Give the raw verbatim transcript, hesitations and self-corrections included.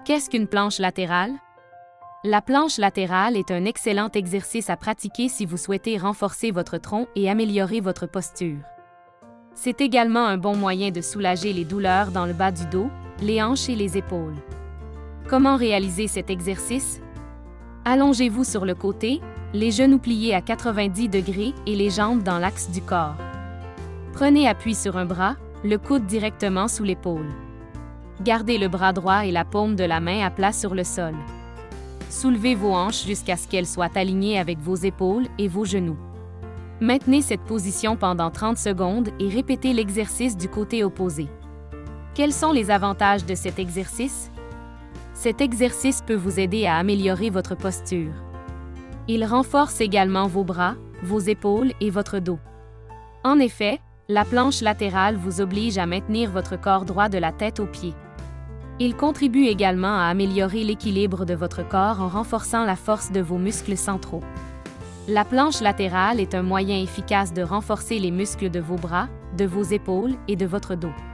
Qu'est-ce qu'une planche latérale? La planche latérale est un excellent exercice à pratiquer si vous souhaitez renforcer votre tronc et améliorer votre posture. C'est également un bon moyen de soulager les douleurs dans le bas du dos, les hanches et les épaules. Comment réaliser cet exercice? Allongez-vous sur le côté, les genoux pliés à quatre-vingt-dix degrés et les jambes dans l'axe du corps. Prenez appui sur un bras, le coude directement sous l'épaule. Gardez le bras droit et la paume de la main à plat sur le sol. Soulevez vos hanches jusqu'à ce qu'elles soient alignées avec vos épaules et vos genoux. Maintenez cette position pendant trente secondes et répétez l'exercice du côté opposé. Quels sont les avantages de cet exercice? Cet exercice peut vous aider à améliorer votre posture. Il renforce également vos bras, vos épaules et votre dos. En effet, la planche latérale vous oblige à maintenir votre corps droit de la tête aux pieds. Il contribue également à améliorer l'équilibre de votre corps en renforçant la force de vos muscles centraux. La planche latérale est un moyen efficace de renforcer les muscles de vos bras, de vos épaules et de votre dos.